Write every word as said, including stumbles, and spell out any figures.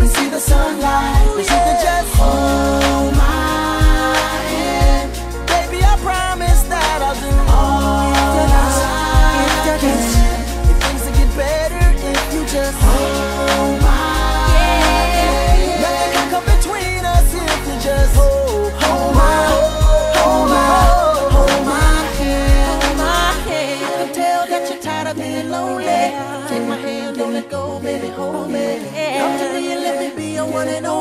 see the sunlight, but you can just hold my hand. Baby, I promise that I'll do all I can. If things will get better if you just hold my hand. Nothing can come between us if you just hold, hold my, hold my, hold my hand. Hold my hand. I can tell that you're tired of being lonely. Take my hand, don't let go, baby, hold me. Come to me and let me be your one and only.